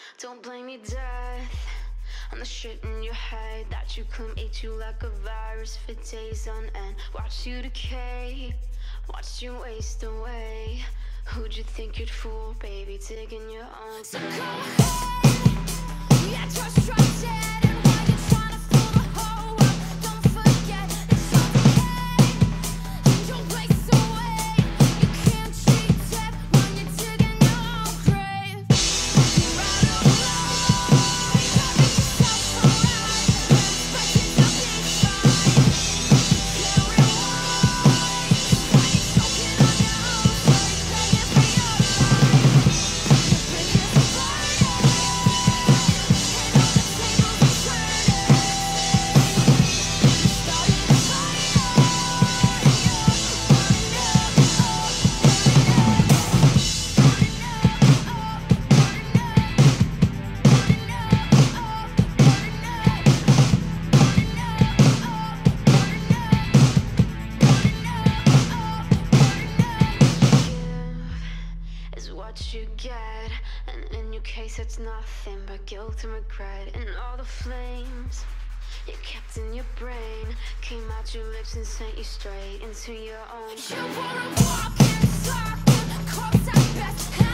Don't blame me, death, on the shit in your head that you claim ate you like a virus for days on end. Watch you decay, watch you waste away. Who'd you think you'd fool, baby, digging your own? So go ahead, yeah, just try dead. And while you're trying to fool the whole world, don't forget it's okay. And don't waste away. You can't cheat death when you're digging your own grave. You're out of line, you gotta make yourself alright. Expect it to be fine. Can't rewind. Why you choking on your own flame, begging for your life? Your bridges are burning, and all the tables are turning. Starting a fire, is what you get, and in your case it's nothing but guilt and regret. And all the flames you kept in your brain came out your lips and sent you straight into your own. You were a walking, talking corpse at best.